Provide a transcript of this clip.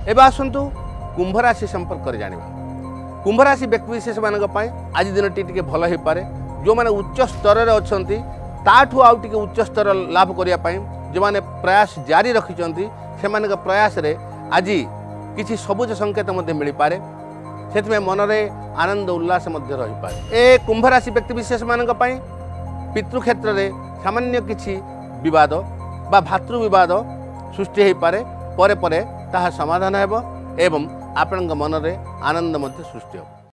एवं आसतु कुंभ राशि संपर्क कर जानिबा। कुंभ राशि व्यक्तिविशेष मानक पई आज दिनटी टिके भल हो पारे। जो माने उच्च स्तर रे अछंती ताठू आउ टिके उच्च स्तर लाभ करिया पई जो माने प्रयास जारी रखिचंती से मानक प्रयास रे आज किछि सबुज संकेत मध्य मिल पारे। सेतमे मनरे आनंद उल्लास मध्य रही पारे। ए कुंभ राशि व्यक्तिविशेष मानक पई पितृ क्षेत्र रे सामान्य किछि विवाद बा भातृ विवाद सृष्टि हो पारे। परे परे ताहा समाधान हेबो एवं आपनक मनरे आनंद मध्य सृष्टि हो।